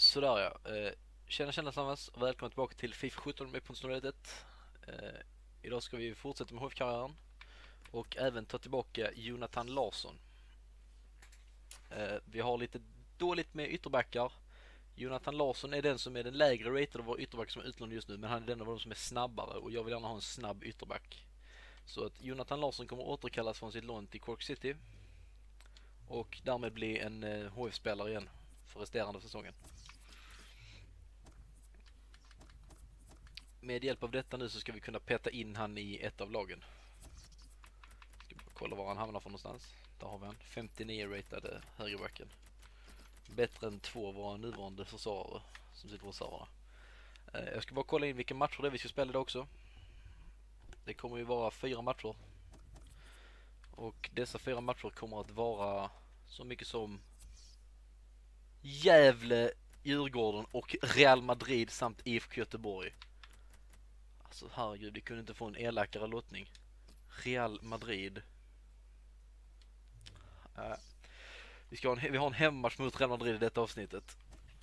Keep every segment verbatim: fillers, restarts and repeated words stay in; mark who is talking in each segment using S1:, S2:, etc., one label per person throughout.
S1: Sådär ja. Eh, tjena tjena tillsammans och välkommen tillbaka till FIFA sjutton med Ponstnödet. Eh, idag ska vi fortsätta med H F-karriären och även ta tillbaka Jonathan Larsson. Eh, vi har lite dåligt med ytterbackar. Jonathan Larsson är den som är den lägre rated av våra ytterbackar som är utlånad just nu, men han är den av dem som är snabbare och jag vill gärna ha en snabb ytterback. Så att Jonathan Larsson kommer återkallas från sitt lån till Cork City och därmed bli en eh, H F-spelare igen för resterande säsongen. Med hjälp av detta nu så ska vi kunna peta in han i ett av lagen. Ska bara kolla var han hamnar för någonstans. Där har vi han. femtionio ratade högerbacken. Bättre än två av våra nuvarande försvarare som sitter på servrarna. Jag ska bara kolla in vilka matcher det är vi ska spela idag också. Det kommer ju vara fyra matcher. Och dessa fyra matcher kommer att vara så mycket som Gävle, Djurgården och Real Madrid samt I F K Göteborg. Alltså herregud, vi kunde inte få en elakare lottning. Real Madrid. Äh, vi, ska ha en, vi har en hemmatch mot Real Madrid i detta avsnittet.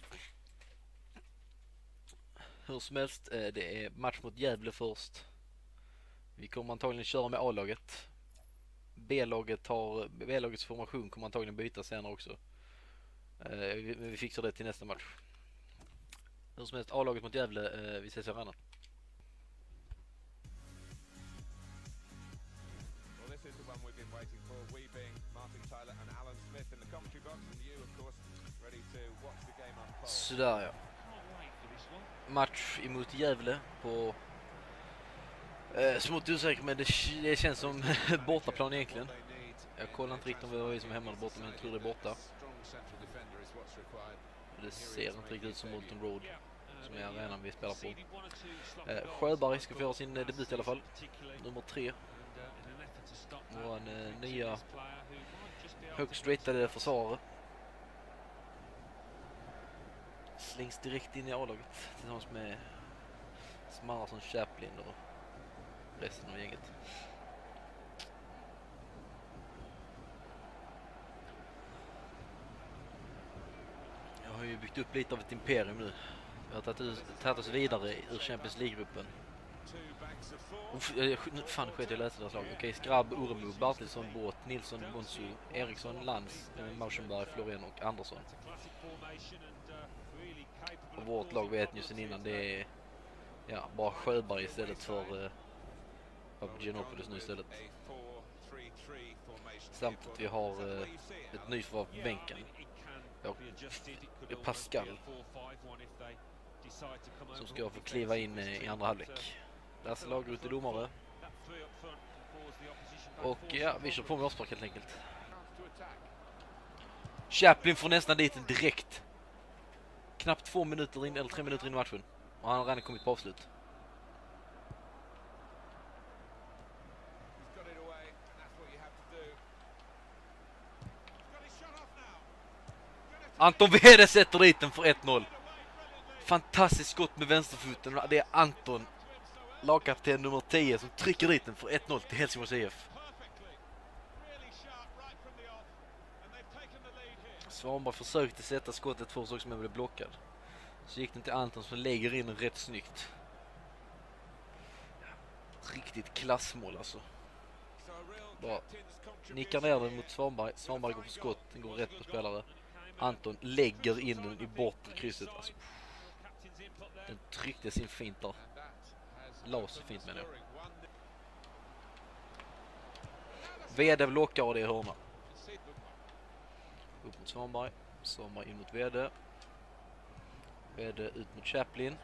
S1: Hur som helst, eh, det är match mot Gävle först. Vi kommer antagligen köra med A-laget. B-laget har, B-lagets formation kommer antagligen byta senare också. Eh, vi, vi fixar det till nästa match. Hur som helst, A-laget mot Gävle, eh, vi ses i arenan. Sådär ja. Match emot Gävle på eh, smått osäker, men det, det känns som bortaplan egentligen. Jag kollar inte riktigt om vi var som hemma eller borta, men jag tror det är borta. Det ser inte riktigt ut som Molten Road som är arenan vi spelar på. eh, Sjöberg ska få göra sin debut i alla fall. Nummer tre. Vår eh, nya högst ratade försvarare. Slängs direkt in i A-laget tillsammans med Smarason, Chaplin och resten av gänget. Jag har ju byggt upp lite av ett imperium nu. Vi har tagit, tagit oss vidare ur Champions League-gruppen. Fan, skit jag läste deras lag. Okej, Skrabb, Oremo, Bartilsson, Båt, Nilsson, Bonsu, Eriksson, Lantz, Mauschenberg, Florén och Andersson. Och vårt lag vet ju sen innan det är ja, bara Sjöberg istället för uh, Papagiannopoulos nu istället. Samt att vi har uh, ett nyförvärv på bänken. Ja, Pascal som ska få kliva in uh, i andra halvlek. Lasse Lagerud är domare. Och ja, vi kör på med avspark helt enkelt. Chaplin får nästan dit direkt. Knappt två minuter in, eller tre minuter in i matchen. Och han har redan kommit på avslut. Anton Wede sätter dit den för ett noll. Fantastiskt skott med vänsterfoten. Det är Anton, lagkapten nummer tio, som trycker dit den för ett noll till Helsingborgs I F. Svanberg försökte sätta skottet för oss men blev blockad. Så gick den till Anton som lägger in den rätt snyggt. Riktigt klassmål alltså. Bara nickar ner den mot Svanberg. Svanberg går på skott, den går rätt på spelare. Anton lägger in den i bortre krysset. Alltså, den tryckte sin fint där. La så fint med det. Wede blockar och det är hörna. Upp mot Svanberg. Svanberg in mot Wede. Wede ut mot Chaplin.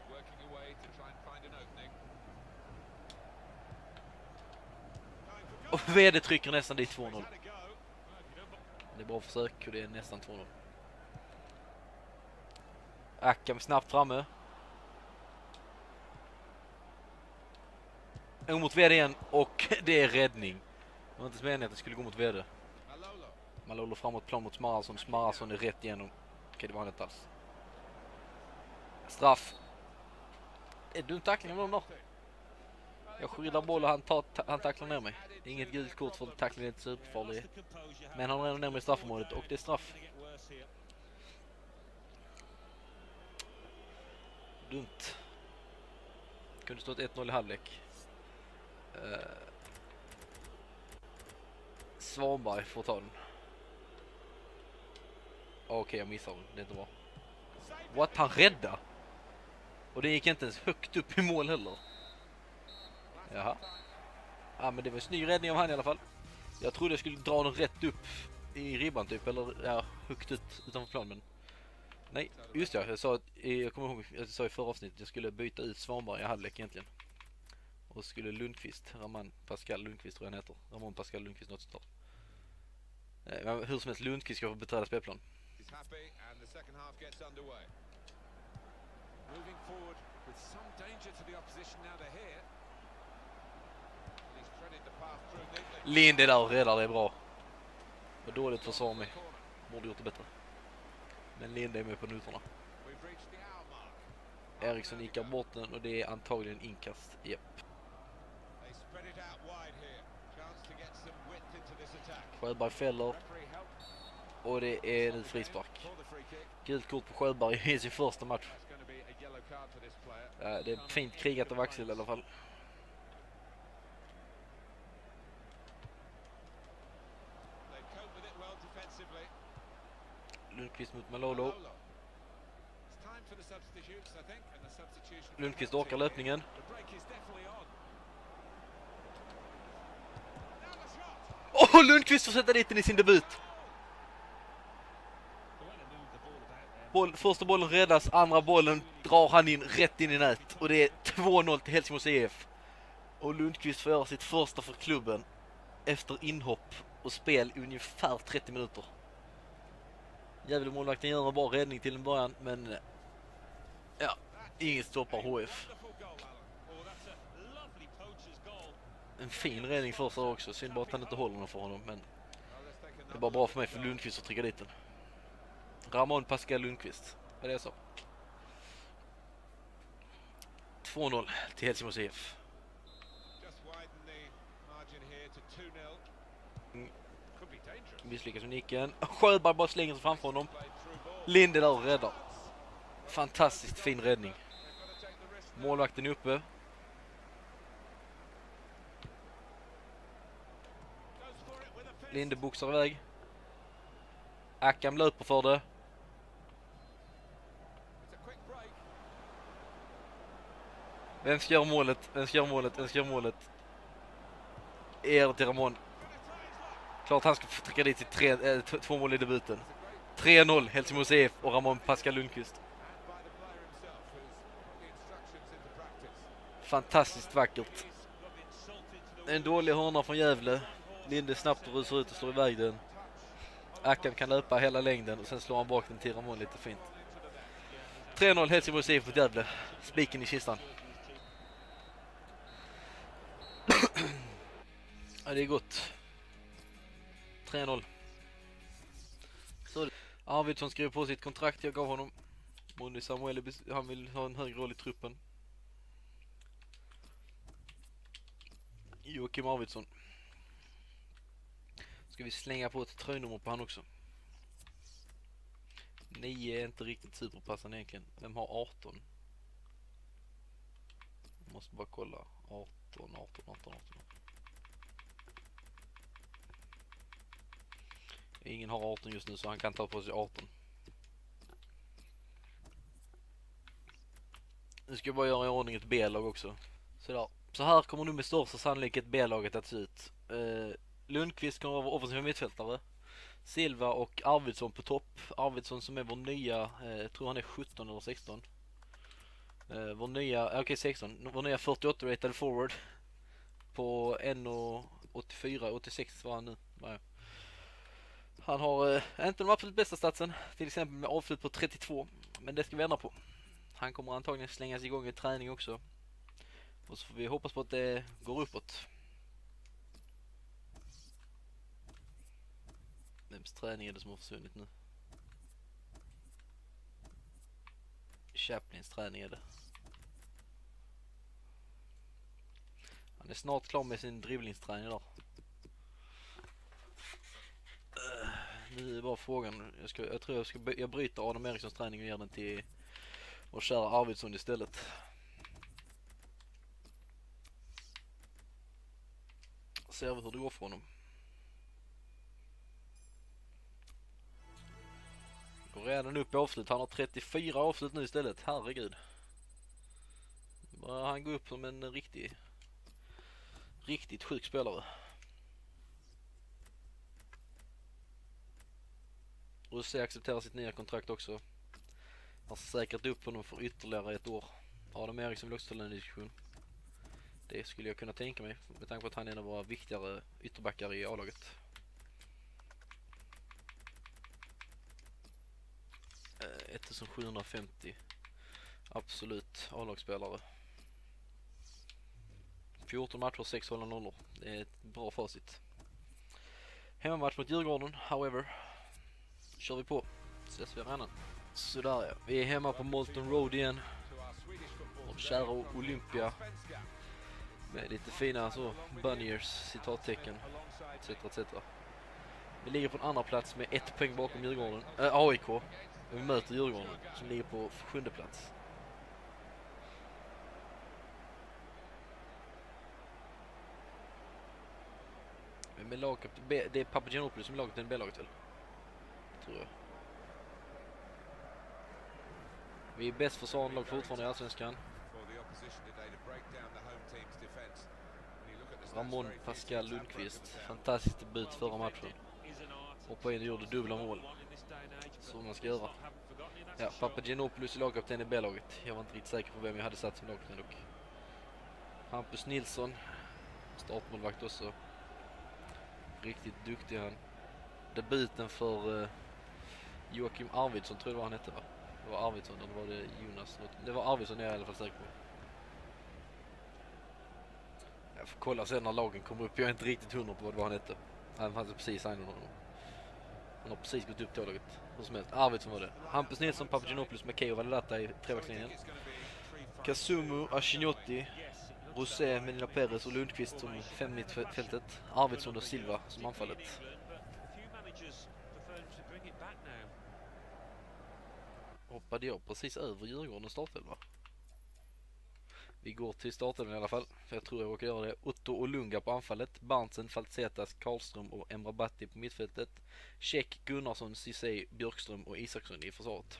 S1: Och Wede trycker nästan dit två noll. Det är bra försök och det är nästan två noll. Akam snabbt framme. Och mot Wede igen och det är räddning. Det var inte meningen att det skulle gå mot Wede. Malolo framåt plan mot Smarason. Smarason är rätt igenom. Okej, det var inte alls. Straff. Är du en tackling av någon då? Jag skyddar boll och han, tar, han tacklar ner mig. Inget gult kort för tacklingen är inte superfarlig. Men han redan ner mig i straffområdet och det är straff. Dumt. Kunde stått ett noll i halvlek. Uh, Svanberg får ta den. Okej, okay, jag missar den. Det är inte bra. What? Han räddar? Och det gick inte ens högt upp i mål heller. Jaha. Ja, men det var en snygg räddning av han i alla fall. Jag trodde jag skulle dra den rätt upp i ribban typ. Eller ja, högt ut utanför plan. Men nej, just ja. Jag sa, jag kommer ihåg jag sa i förra avsnittet att jag skulle byta ut Svanberg i halvlek egentligen. Och skulle Lundqvist, Ramon Pascal Lundqvist tror jag han heter. Ramon Pascal Lundqvist något sånt där. Men hur som helst, Lundqvist ska få beträda spelplan. Linde där och räddar, det är bra. Det var dåligt för Sami. Borde gjort det bättre. Men Linde är med på noterna. Eriksson nickar bort den och det är antagligen inkast. Japp. Sjöberg fäller. Och det är nu frispark. Gult kort på Sjöberg i sin första match. Ja, det är fint krigat av Axel i alla fall. Lundqvist mot Malolo. Lundqvist orkar löpningen. Åh, oh, Lundqvist får sätta dit den i sin debut. Boll, första bollen räddas, andra bollen drar han in rätt in i nät. Och det är två noll till Helsingborgs I F. Och Lundqvist får göra sitt första för klubben efter inhopp och spel i ungefär trettio minuter. Jävla målvakten gör en bra räddning till en början, men ja, inget stoppar H F. En fin räddning första också, synd bara att han inte håller den för honom, men det är bara bra för mig för Lundqvist att trycka dit den. Ramon Pascal Lundqvist, vad är det jag sa? två noll till Helsingborgs I F. Misslyckas med nicken. Sjöberg bara slänger sig framför honom. Linde där och räddar. Fantastiskt fin räddning. Målvakten är uppe. Linde boxar iväg. Akam löper för det. Vem ska göra målet? Vem ska göra målet? Vem ska göra målet? Är det till Ramon? Klart han ska få trycka dit sitt tre, äh, två mål i debuten. tre noll Helsingborgs I F och Ramon Pascal Lundqvist. Fantastiskt vackert. En dålig hörna från Gävle. Linde snabbt rusar ut och slår iväg den. Akam kan löpa hela längden och sen slår han bak den till Ramon lite fint. tre noll Helsingborgs I F mot Gävle. Spiken i kistan. Ja, det är gott. tre noll. Så Arvidsson skriver på sitt kontrakt. Jag gav honom. Moni Samuel, han vill ha en högre roll i truppen. Joakim Arvidsson. Ska vi slänga på ett tröjnummer på han också. nio är inte riktigt superpassande egentligen. Vem har arton? Jag måste bara kolla. arton, arton, arton, arton. Ingen har arton just nu så han kan ta på sig arton. Nu ska jag bara göra i ordning ett B-lag också. Sådär. Så här kommer nu med största sannolikhet B-laget att se ut. Uh, Lundqvist kommer vara offensiva mittfältare. Silva och Arvidsson på topp. Arvidsson som är vår nya, eh, jag tror han är sjutton eller sexton. Eh, vår nya, okej okay, sexton. Vår nya fyrtioåtta rated forward. På en åttiofyra åttiosex var han nu. Nej. Han har eh, inte de absolut bästa statsen. Till exempel med avslut på trettiotvå. Men det ska vi ändra på. Han kommer antagligen slängas igång i träning också. Och så får vi hoppas på att det går uppåt. Vems träning är det som har försvunnit nu? Chaplins träning är det. Han är snart klar med sin dribblingsträning där. Uh, nu är bara frågan. Jag, ska, jag tror jag ska jag bryter Adam Erikssons träning och ger den till och kör Arvidsson istället. Ser vi hur det går för honom. Går redan upp i avslut. Han har trettiofyra avslut nu istället. Herregud. Bara han går upp som en riktig riktigt sjuk spelare. Rosé accepterar sitt nya kontrakt också. Har säkrat upp honom för ytterligare ett år. Adam Eriksson vill också ställa en diskussion. Det skulle jag kunna tänka mig med tanke på att han är en av våra viktigare ytterbackar i A-laget. Eh, sjuhundrafemtio. Absolut A-lagsspelare. fjorton matcher, sex hållna nollor. Det är ett bra facit. Hemmamatch mot Djurgården, however. Kör vi på. Ses vi arenan. Sådär ja. Vi är hemma på Molton Road igen. Och kära Olympia. Med lite fina så Bunniers citattecken. Etc, et cetera. Vi ligger på en andra plats med ett poäng bakom Djurgården. Äh, A I K. Vi möter Djurgården som ligger på sjunde plats. Men med lag, det är Papagiannopoulos som är laget i B-laget väl? Tror jag. Vi är bäst försvarande lag fortfarande i Allsvenskan. Ramon Pascal Lundqvist. Fantastisk debut förra matchen. Hoppade in och gjorde dubbla mål. Så man ska göra. Ja, Papagiannopoulos är lagkapten i B-laget. Jag var inte riktigt säker på vem jag hade satt som lagkapten dock. Hampus Nilsson. Startmålvakt också. Riktigt duktig han. Debuten för uh, Joakim Arvidsson tror jag var han hette va? Det var Arvidsson eller var det Jonas? Det var Arvidsson jag är i alla fall säker på. Jag får kolla sen när lagen kommer upp. Jag är inte riktigt hundra på vad det var han hette. Han fanns precis signat honom. Han har precis gått upp till laget. Hur som helst. Arvidsson var det. Hampus Nilsson, Papagiannopoulos, McKay och Validata i trebackslinjen. Kasumu, Ashinotti, Rosé, Melina Perez och Lundqvist som fem mittfältet. Arvidsson och Silva som anfallet. Hoppade jag precis över Djurgården startelva. Vi går till startelvan i alla fall. För jag tror jag råkar göra det. Otto och Lunga på anfallet. Barnsen, Falsetas, Karlström och Emrabati på mittfältet. Check, Gunnarsson, Cissé, Björkström och Isaksson i försvaret.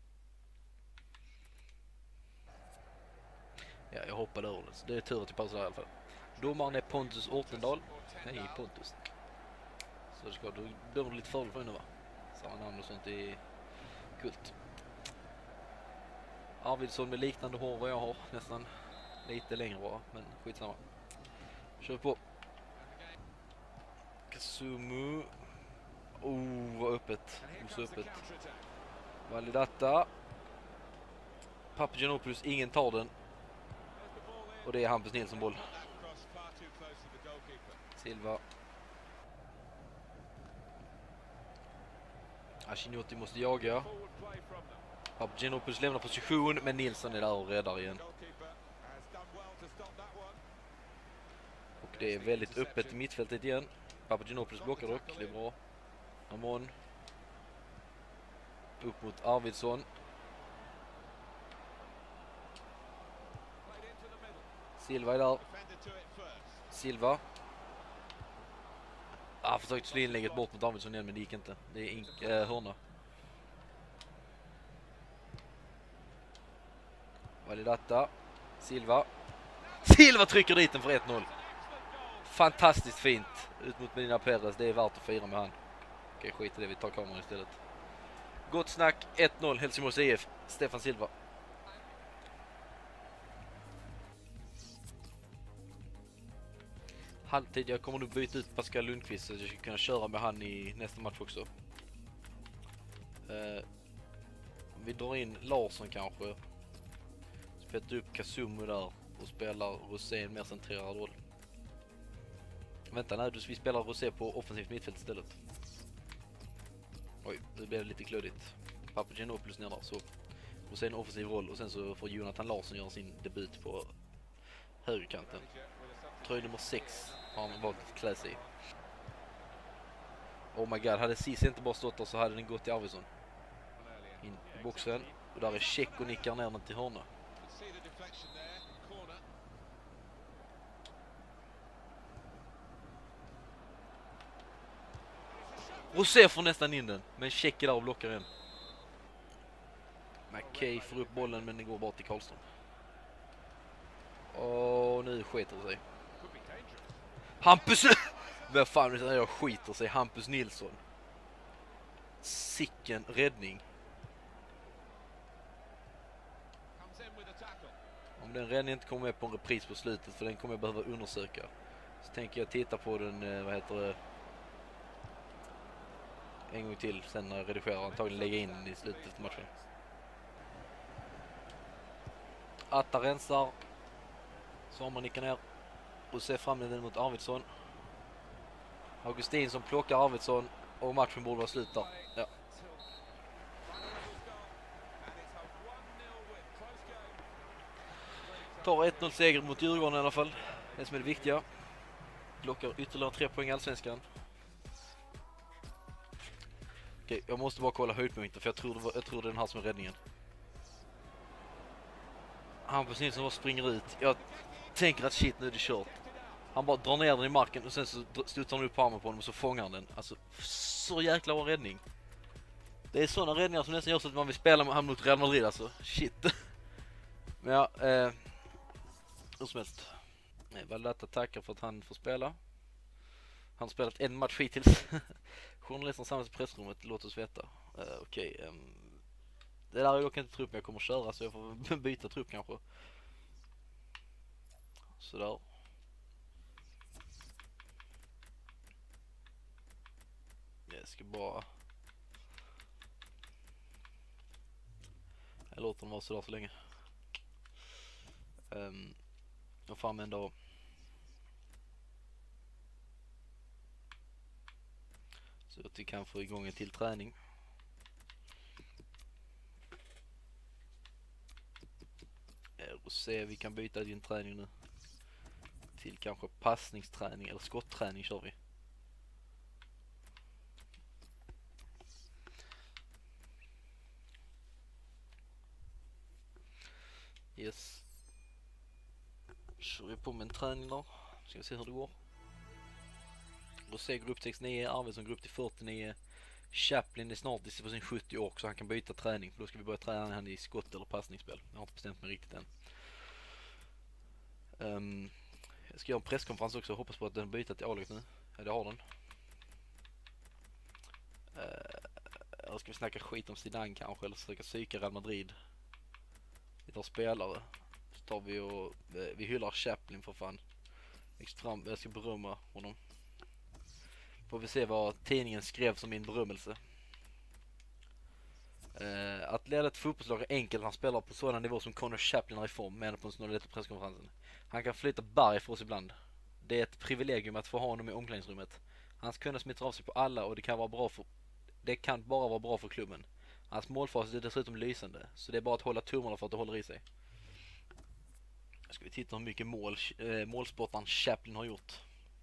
S1: Ja, jag hoppade över det. Så det är tur till paus där i alla fall. Domaren är Pontus Ortendal. Nej, Pontus. Så det ska du döma lite fördel för nu va? Samma namn och sånt är kult. Arvidsson med liknande hår vad jag har. Nästan lite längre bara. Men skitsamma. Kör på. Kasumu. Oh, vad öppet. Oh, så öppet. Validata. Papagiannopoulos, ingen tar den. Och det är Hampus Nilsson boll. Silva. Ashinotti måste jaga. Papagiannopoulos lämnar position, men Nilsson är där och räddar igen. Och det är väldigt öppet i mittfältet igen. Papagiannopoulos blockar dock, det är bra. Ramon. Upp mot Arvidsson. Silva är där. Silva. Ah, försökte slå inlägget bort mot Arvidsson igen, men det gick inte. Det är ink, äh, hörna. Validata. Silva. Silva trycker dit den för ett noll. Fantastiskt fint. Ut mot Melina Perez. Det är värt att fira med han. Okej, skit i det. Vi tar kameran istället. Gott snack. ett noll. Helsingborgs I F. Stefan Silva. Halvtid. Jag kommer nu byta ut Pascal Lundqvist så att jag ska kunna köra med han i nästa match också. Uh, vi drar in Larsson kanske. Spelar upp Kasumu där och spelar Rosé en mer centrerad roll. Vänta, nej, vi spelar Rosé på offensivt mittfält istället. Oj, det blev lite klödigt. Papagiannopoulos ner där, så Rosé en offensiv roll och sen så får Jonathan Larsson göra sin debut på högerkanten. Tröj nummer sex har han valt att klä sig i. Oh my god, hade Cissé inte bara stått där så hade den gått till Arvidsson. In i boxen. Och där är check och nickar ner den till hörna. Rosé får nästan in den, men check är där och blockar en. McKay får upp bollen, men det går bara till Karlström. Och nu skiter det sig. Hampus... Vad fan är jag skiter sig? Hampus Nilsson. Sicken räddning. Om den räddningen inte kommer med på en repris på slutet, för den kommer jag behöva undersöka, så tänker jag titta på den, vad heter det, en gång till sen när jag redigerar, antagligen lägga in den i slutet av matchen. Atta rensar. Sommar nickar ner och ser fram den mot Arvidsson. Augustin som plockar Arvidsson och matchen borde vara slut där. Ja. Tar ett noll seger mot Djurgården i alla fall. Det som är det viktiga. Plockar ytterligare tre poäng i Allsvenskan. Okej, jag måste bara kolla höjdpunkter, för jag tror det, var, jag tror det är den här som är räddningen. Hampus Nilsson bara springer ut. Jag tänker att shit, nu är det kört. Han bara drar ner den i marken och sen så studsar han upp på armen på honom och så fångar han den. Alltså, så jäkla bra räddning. Det är sådana räddningar som nästan gör så att man vill spela med han mot Real Madrid, alltså. Shit. Men ja, eh, hur som helst. Valdetta tackar för att han får spela. Han har spelat en match hittills. Journalisten samlas i pressrummet, låt oss veta. Uh, Okej, okay, um, det där är jag inte trupp, men jag kommer köra, så jag får byta trupp kanske. Sådär. Jag ska bara... Jag låter den vara sådär så länge. Um, jag får använda... Så att vi kan få igång en till träning. Och se, vi kan byta din träning nu till kanske passningsträning eller skottträning kör vi. Yes. Kör vi på med en träning då. Ska vi se hur det går. Rosé går upp till sextionio, Arvidsson går upp till fyrtionio. Chaplin är snart på sin sjuttio år, så han kan byta träning. För då ska vi börja träna han i skott eller passningsspel. Jag har inte bestämt mig riktigt än. Um, jag ska göra en presskonferens också. Hoppas på att den byter till A-laget nu. Ja, det har den. Uh, eller ska vi snacka skit om Zidane kanske, eller försöka psyka Real Madrid. Vi tar spelare. Så tar vi och vi hyllar Chaplin för fan. Extra, jag ska berömma honom. Får vi se vad tidningen skrev som min berömmelse. Uh, att leda ett fotbollslag är enkelt när han spelar på sådan nivå som Connor Chaplin är i form, med på en sån här presskonferensen. Han kan flytta berg för oss ibland. Det är ett privilegium att få ha honom i omklädningsrummet. Han ska kunna smitta av sig på alla, och det kan vara bra för det kan bara vara bra för klubben. Hans målfas är dessutom lysande, så det är bara att hålla tummarna för att det håller i sig. Ska vi titta hur mycket mål äh, målsportaren Chaplin har gjort.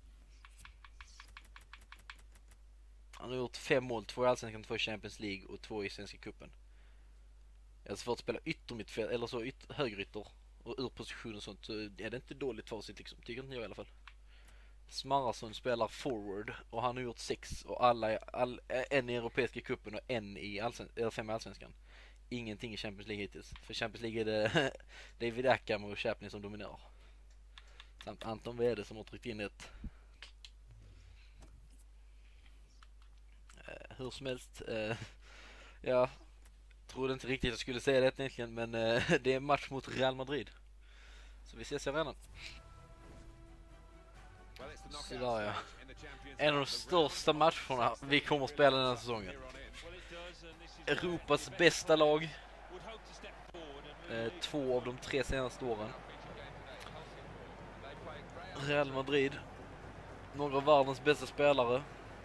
S1: Han har gjort fem mål, två i Allsvenskan, två i Champions League och två i Svenska cupen. Jag har svårt att spela yttermittfält eller så yt högerytter och ur position och sånt, så är det inte dåligt för sig liksom. Tycker inte jag i alla fall. Smarrason spelar forward och han har gjort sex och alla all, en i Europeiska cupen och en i Allsvenskan, fem i Allsvenskan. Ingenting i Champions League hittills. För Champions League är det David Ackham och Chaplin som dominerar. Samt Anton Wede som har tryckt in ett. Uh, hur som helst. Uh, jag trodde inte riktigt jag skulle säga det egentligen, men uh, det är match mot Real Madrid. Så vi ses i arenan. Sådär ja. En av de största matcherna vi kommer att spela den här säsongen. Europas bästa lag. Eh, två av de tre senaste åren. Real Madrid. Några av världens bästa spelare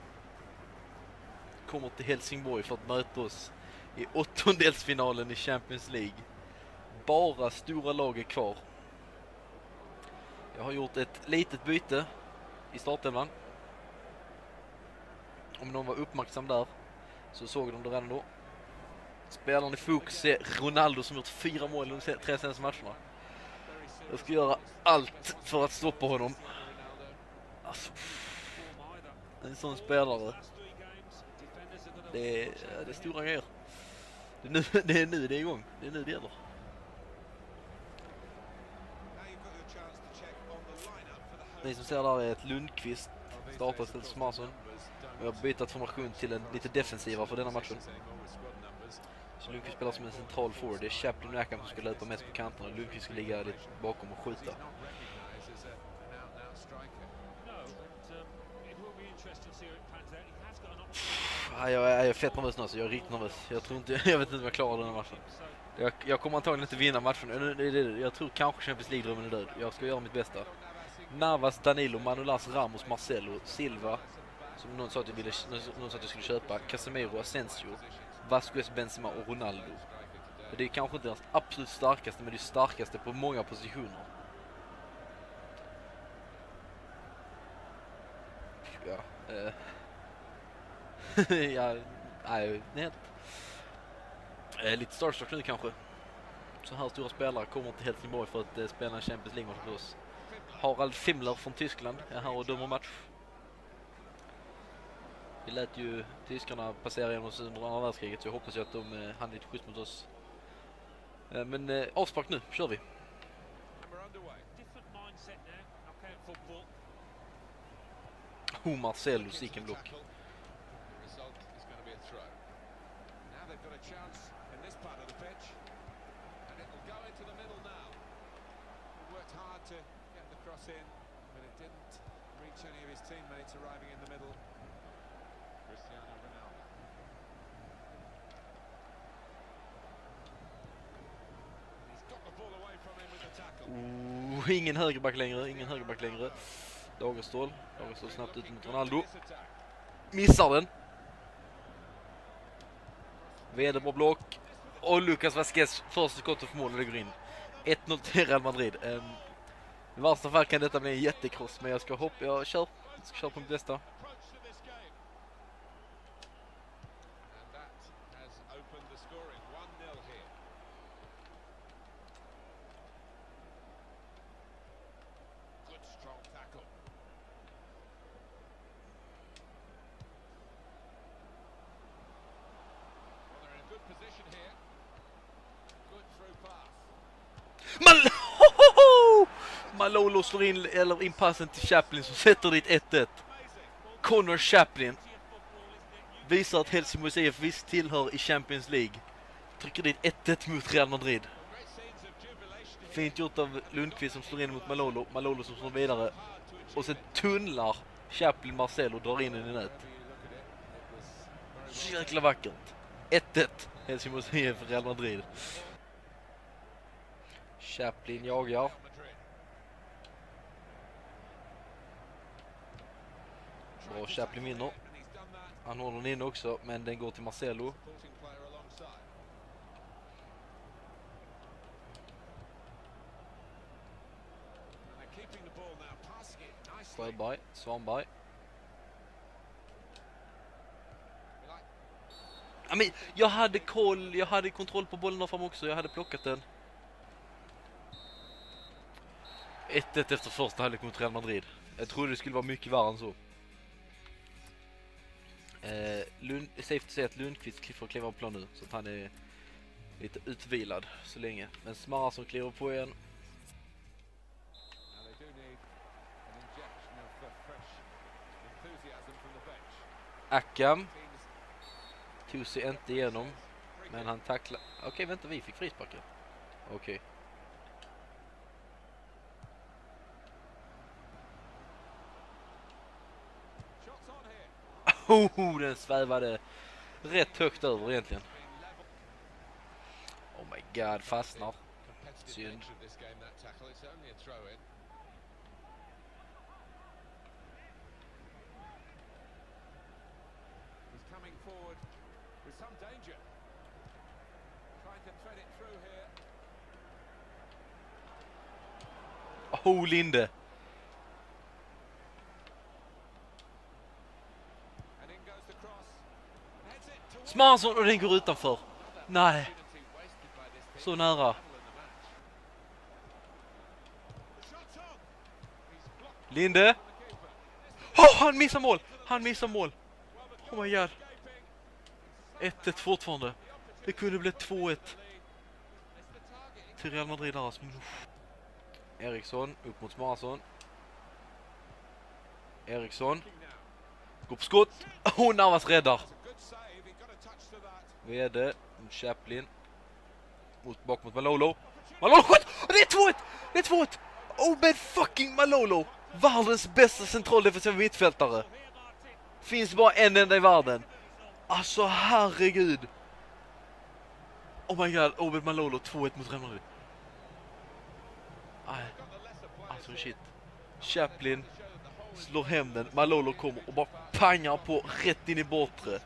S1: kommer till Helsingborg för att möta oss i åttondelsfinalen i Champions League. Bara stora lag är kvar. Jag har gjort ett litet byte i startelvan. Om någon var uppmärksam där så såg de det redan då. Spelaren i fokus är Ronaldo som gjort fyra mål de tre senaste matcherna. Jag ska göra allt för att stoppa honom. Alltså, en sån spelare. Det är, det är stora grejer. Det är, nu, det är nu det är igång. Det är nu det gäller. Ni som ser där är ett Lundqvist startat till Smarsson. Jag har bytt formation till en lite defensivare för denna matchen. Så Lundqvist spelar som en central forward. Det är Chaplin och Akam som ska löpa mest på kanterna. Lundqvist ska ligga lite bakom och skjuta. Ah, jag, är, jag är fett nervös nu, så jag är riktigt nervös. Jag tror inte, jag vet inte om jag klarar den här matchen. Jag, jag kommer antagligen inte vinna matchen. Jag tror kanske Champions League-drömmen är död. Jag ska göra mitt bästa. Navas, Danilo, Manolas, Ramos, Marcelo, Silva, som någon sa att jag, ville, någon sa att jag skulle köpa, Casemiro, Asensio, Vasquez, Benzema och Ronaldo. Det är kanske inte den absolut starkaste, men det är starkaste på många positioner. Ja, eh. ja, nej, nej. Eh, lite starstruck nu kanske. Så här stora spelare kommer till Helsingborg för att eh, spela en Champions League-match för oss. Harald Fimmler från Tyskland är här och dömer match. Vi lät ju tyskarna passera genom oss under andra världskriget, så jag hoppas ju att de eh, hann lite skjuts mot oss. Eh, men eh, avspark nu, kör vi. Oh, Marcelo, sicken block.
S2: In, but it didn't reach any of his teammates arriving in the middle. Cristiano Ronaldo. He's got the ball away from him with the tackle.
S1: Oh, ingen högerback längre, ingen högerback längre. Dagerstål, Dagerstål snabbt ut mot Ronaldo. Missar den. Vederbra block. Och Lucas Vasquez första skottet för mål och det går in. ett noll till Real Madrid. Um, I värsta fall kan detta bli en jättekross, men jag ska hoppa, jag kör, jag ska köra på mitt bästa. Man Malolo slår in, eller in passen till Chaplin som sätter dit ett ett. Connor Chaplin visar att Helsingborgs I F visst tillhör i Champions League. Trycker dit ett ett mot Real Madrid. Fint gjort av Lundqvist som slår in mot Malolo. Malolo som slår vidare. Och sen tunnlar Chaplin Marcelo och drar in den i nät. Så jäkla vackert. ett ett Helsingborgs I F Real Madrid. Chaplin jagar. Bra, Chaplin vinner. Han håller den in också, men den går till Marcelo. Sjöberg, Svanberg. Ja, men jag hade koll, jag hade kontroll på bollen fram också, jag hade plockat den. ett ett efter första halvlek mot Real Madrid. Jag trodde det skulle vara mycket värre än så. Eh, Lund, safe to say att Lundqvist får kliva på plan nu, så att han är lite utvilad så länge. Men Smara som kliver på igen. Akam tog sig inte igenom, men han tacklar. Okej, okay, vänta, vi fick frisparken. Okej. Okay. Oh, den svävade rätt högt över egentligen. Oh my god, fastnar. Synd. Oh, Linde. Smarsson, och den går utanför. Nej. Så nära. Linde. Oh, han missar mål. Han missar mål. Oh my god. ett ett fortfarande. Det kunde bli två ett. Till Real Madrid där. Eriksson upp mot Smarason. Eriksson. Går på skott. Och Navas räddar. Vede. Chaplin. Mot, bak mot Malolo. Malolo skott! Och det är två ett! Det är två ett! Obed fucking Malolo! Världens bästa centraldefensiva mittfältare. Finns bara en enda i världen. Alltså herregud. Oh my god, Obed Malolo två ett mot Real Madrid. Nej. Alltså shit. Chaplin slår hem den. Malolo kommer och bara pangar på rätt in i bortre.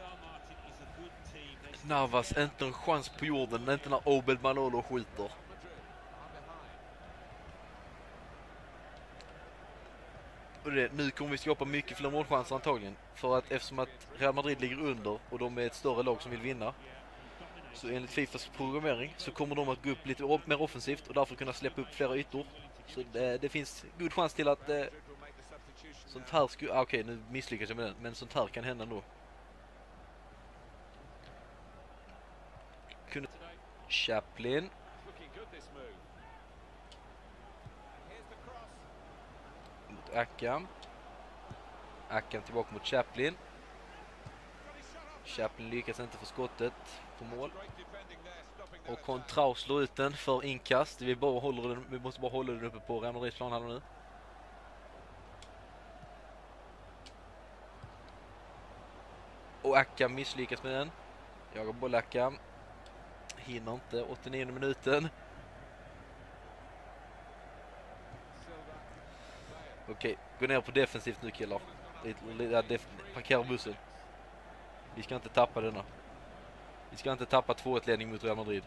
S1: Navas inte en chans på jorden, inte när Obed Malolo skjuter. Och det, nu kommer vi skapa mycket fler målchanser antagligen. För att eftersom att Real Madrid ligger under och de är ett större lag som vill vinna, så enligt Fifas programmering så kommer de att gå upp lite mer offensivt och därför kunna släppa upp flera ytor. Så det, det finns god chans till att eh, sånt här skulle... Ah, okej, okay, nu misslyckas jag med den, men sånt här kan hända ändå. Kunde... Chaplin. Mot Akam. Akam tillbaka mot Chaplin. Chaplin lyckas inte få skottet på mål. Och Contrao slår ut den för inkast. Vi, bara håller den, vi måste bara hålla den uppe på Real Madrids plan här nu. Och Akam misslyckas med den. Jag har boll Akam. Hinner inte. åttionionde minuten. Okej, gå ner på defensivt nu killar. Parkera bussen. Vi ska inte tappa denna. Vi ska inte tappa två ett ledning mot Real Madrid.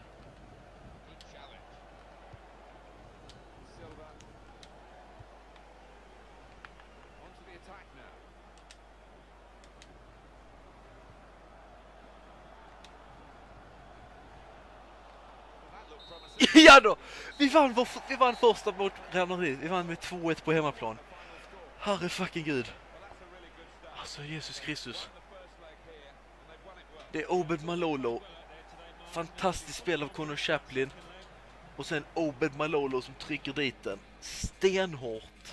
S1: Ja då! Vi vann, vår, vi vann första mot Real Madrid. Vi vann med två ett på hemmaplan. Herre fucking gud. Alltså Jesus Kristus. Det är Obed Malolo. Fantastiskt spel av Conor Chaplin. Och sen Obed Malolo som trycker dit den. Stenhårt.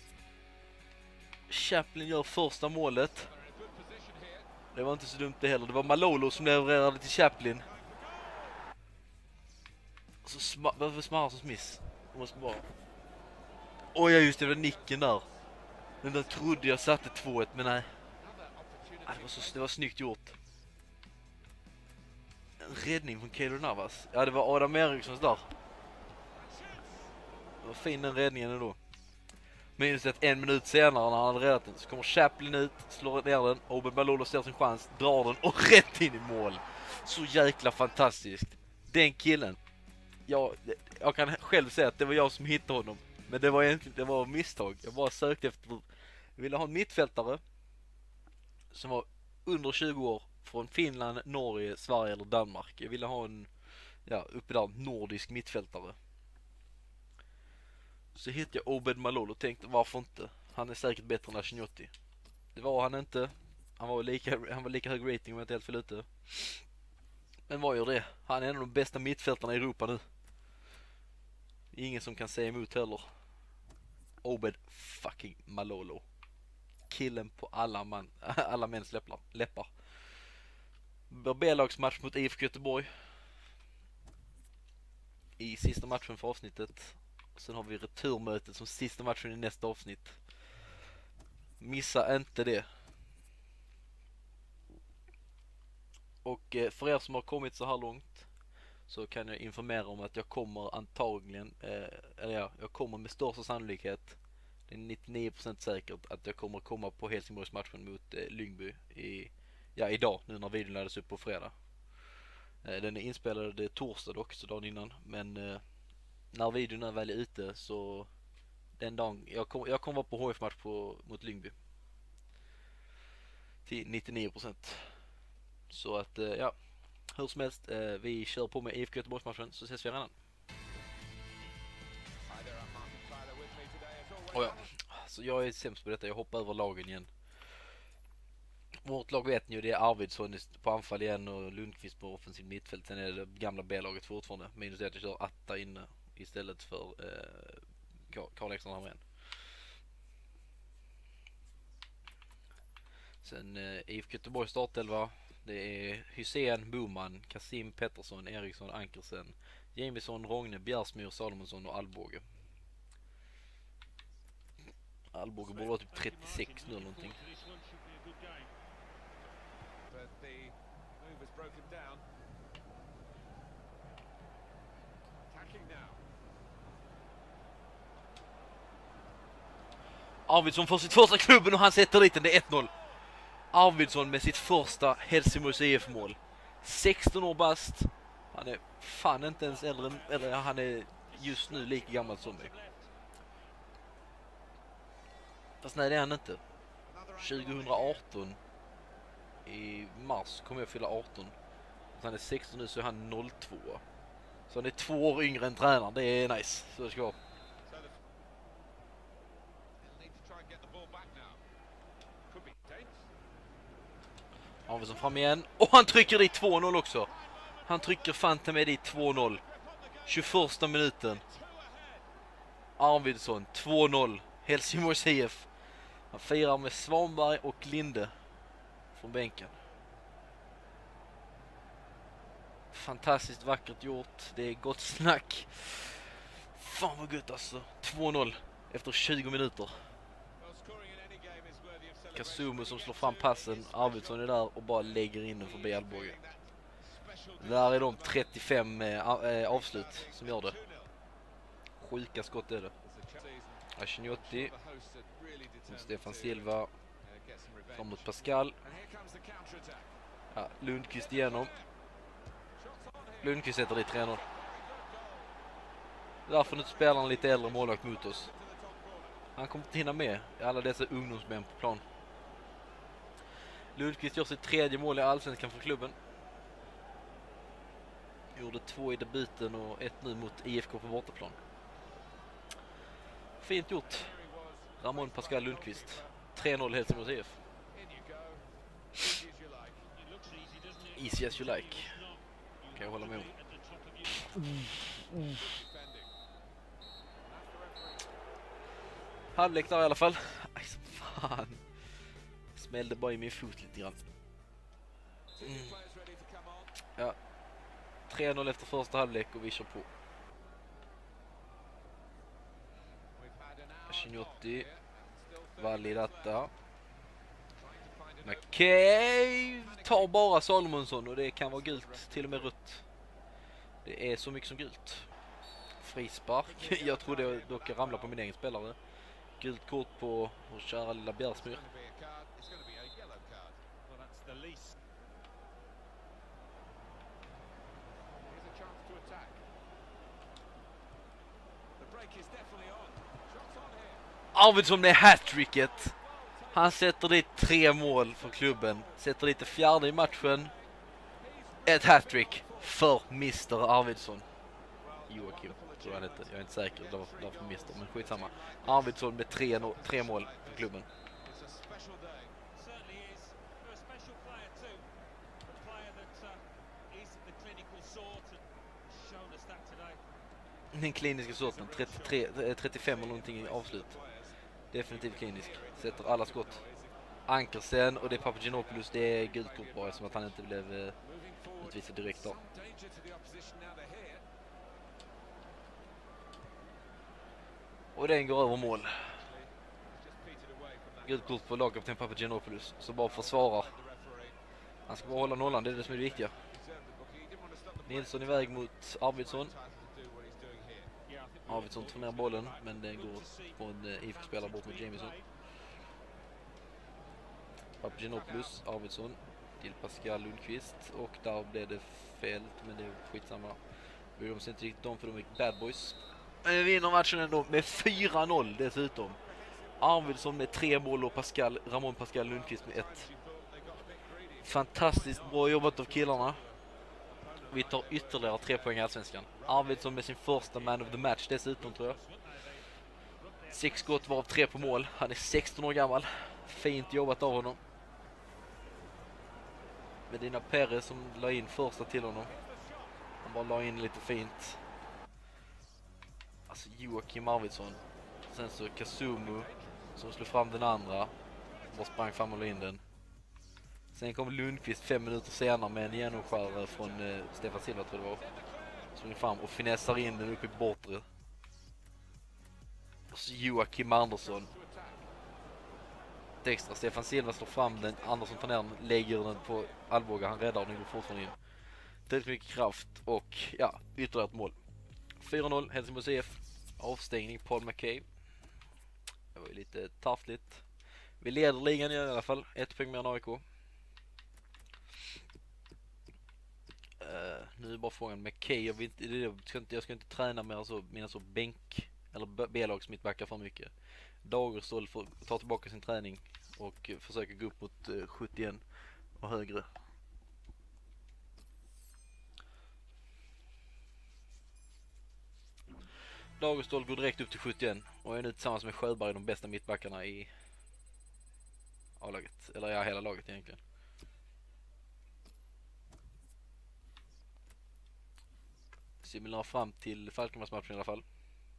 S1: Chaplin gör första målet. Det var inte så dumt det heller. Det var Malolo som levererade till Chaplin. Så sma varför smarrar som miss? Jag måste bara... Oj, ja just det, det var nicken där. Den där trodde jag satte två ett, men nej. Ah, det, var så, det var snyggt gjort. En räddning från Keylor Navas. Ja, det var Adam Erikssons där. Det var fin den räddningen ändå. Minus att en minut senare när han hade räddat den så kommer Chaplin ut, slår ner den. Obed Malolo ser sin chans, drar den och rätt in i mål. Så jäkla fantastiskt. Den killen. Jag, jag kan själv säga att det var jag som hittade honom. Men det var egentligen det var misstag. Jag bara sökte efter... Jag ville ha en mittfältare som var under tjugo år från Finland, Norge, Sverige eller Danmark. Jag ville ha en ja, uppe där nordisk mittfältare. Så hittade jag Obed Malolo och tänkte varför inte? Han är säkert bättre än Ashignotti. Det var han inte. Han var lika, han var lika hög rating om jag inte helt fel ute. Men vad gör det? Han är en av de bästa mittfältarna i Europa nu. Ingen som kan säga emot heller. Obed fucking Malolo. Killen på alla, man, alla mäns läppar. läppar. B-lagsmatch mot I F K Göteborg. I sista matchen för avsnittet. Sen har vi returmötet som sista matchen i nästa avsnitt. Missa inte det. Och för er som har kommit så här långt så kan jag informera om att jag kommer antagligen, eh, eller ja, jag kommer med största sannolikhet, det är nittionio procent säkert att jag kommer komma på Helsingborgsmatchen mot eh, Lyngby i, ja, idag, nu när videon lades upp på fredag. Eh, den är inspelad, det är torsdag dock, så dagen innan, men eh, när videon är väl ute så den dagen, jag kommer jag kom vara på H F-match på, mot Lyngby. Till nittionio procent. Så att, eh, ja. Hur som helst, eh, vi kör på med I F K Göteborgsmatchen så ses vi redan. Oh ja. Så jag är sämst på detta, jag hoppar över lagen igen. Vårt lag vet ni ju, det är Arvidsson på anfall igen och Lundqvist på offensiv mittfält. Sen är det gamla B-laget fortfarande. Minus det att jag kör Atta inne istället för eh, Karl Ekstrand Hamrén. Sen eh, I F K Göteborg startelva. Det är Hussein, Boman, Kasim, Pettersson, Eriksson, Ankersen, Jamesson, Rogne, Bjärsmyr, Salomonsson och Alborge. Alborge borde vara typ trettiosex nu eller någonting. Arvidsson får sitt första klubben och han sätter dit den, det är ett noll. Arvidsson med sitt första Helsingborgs I F-mål. sexton år bast. Han är fan inte ens äldre, eller han är just nu lika gammal som mig. Fast nej, det är han inte. tjugohundraarton i mars kommer jag fylla arton. Han är sexton nu, så är han noll två. Så han är två år yngre än tränaren. Det är nice, så det ska vara. Arvidsson fram igen. Och han trycker dit två noll också. Han trycker fan med dit två noll. tjugoförsta minuten. Arvidsson två noll. Helsingborgs I F. Han firar med Svanberg och Linde från bänken. Fantastiskt vackert gjort. Det är gott snack. Fan vad gött alltså. två noll efter tjugo minuter. Kasumu som slår fram passen. Arvidsson är där och bara lägger in den förbi Alborge. Där är de trettiofem äh, avslut som gör det. Sjuka skott är det. Ashignotti. Stefan Silva. Fram mot Pascal. Ja, Lundqvist igenom. Lundqvist sätter dit tre noll. Därför nu spelar han lite äldre målvakt mot oss. Han kommer inte hinna med alla dessa ungdomsmän på plan. Lundqvist gör sitt tredje mål i allsvenskan för klubben. Gjorde två i debuten och ett nu mot I F K på bortaplan. Fint gjort. Ramon Pascal Lundqvist. tre noll Helsingborgs I F. Easy as you like. Kan jag hålla med om. Mm. Mm. Halvlek där i alla fall. Aj, fan. Smällde bara i min fot lite grann. Mm. Ja. tre noll efter första halvlek och vi kör på. Ashignotti. Validata. McCabe tar bara Salomonsson och det kan vara gult, till och med rött. Det är så mycket som gult. Frispark. Jag trodde jag dock ramla på min egen spelare. Gult kort på vår kära lilla Bjärsmyr. Arvidsson med hattricket. Han sätter dit tre mål för klubben. Sätter dit det fjärde i matchen. Ett hattrick för mister Arvidsson. Joakim, tror jag inte. Jag är inte säker därför mister, men skitsamma. Arvidsson med tre, no tre mål för klubben. Den kliniska sorten, trettiotre, trettiofem eller någonting i avslut. Definitivt klinisk. Sätter alla skott. Ankersen och det är Papagenopoulos. Det är gult kort bara som att han inte blev eh, utvisad direkt då. Och den går över mål. Gult kort på lagkapten Papagenopoulos. Så bara försvarar. Han ska bara hålla nollan, det är det som är det viktiga. Nilsson iväg mot Arvidsson. Arvidsson tar ner bollen, men den går på en I F K-spelare bort mot Jamesson. Papagenopoulos, Arvidsson till Pascal Lundqvist. Och där blev det fält, men det är skitsamma. Vi de ser inte riktigt om för de är bad boys. Men vi vinner matchen ändå med fyra noll dessutom. Arvidsson med tre mål och Pascal, Ramon Pascal Lundqvist med ett. Fantastiskt bra jobbat av killarna. vi tar ytterligare tre poäng i Allsvenskan. Arvidsson med sin första man of the match dessutom, tror jag. Sex skott varav tre på mål. Han är sexton år gammal. Fint jobbat av honom. Medina Perez som la in första till honom. Han bara la in lite fint. Alltså Joakim Arvidsson. Sen så Kasumu som slog fram den andra. Bara sprang fram och la in den. Sen kom Lundqvist fem minuter senare med en genomskärare från eh, Stefan Silva, tror jag det var. Slog fram och finessar in den upp i bortre. Och så Joakim Andersson. Det extra. Stefan Silva slår fram den. Andersson tar ner den, lägger den på Alvbåga. Han räddar den och går fortfarande in. Tillräckligt mycket kraft och ja, ytterligare ett mål. fyra noll Helsingborg C F. Avstängning Paul McKay. Det var ju lite taffligt. Vi leder ligan i alla fall. Ett poäng mer än A I K. Uh, nu är bara frågan McKay. Jag, vet, jag, ska inte, jag ska inte träna med alltså, mina så bänk eller B-lags mittbackar för mycket. Dagerstål får ta tillbaka sin träning och försöka gå upp mot uh, sjuttioen och högre. Dagerstål går direkt upp till sjuttioen och är nu tillsammans med Sjöberg de bästa mittbackarna i A-laget. Eller ja, hela laget egentligen. Simulerar fram till Falkenbergsmatchen i alla fall.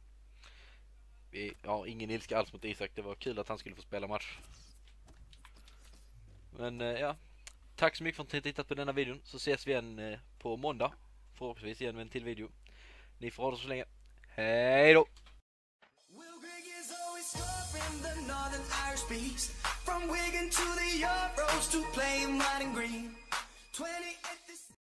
S1: Vi har ingen ilska alls mot Isak. Det var kul att han skulle få spela match. Men eh, ja. Tack så mycket för att ni har tittat på denna videon. Så ses vi igen eh, på måndag. Förhoppningsvis igen med en till video. Ni får ha det så länge. Hej då! From Wigan to the Euros to playing white and green.